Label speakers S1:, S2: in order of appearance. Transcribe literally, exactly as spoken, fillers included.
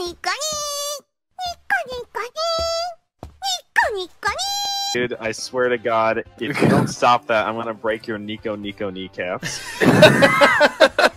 S1: Dude, I swear to God, if you don't stop that, I'm gonna break your Nico Nico kneecaps.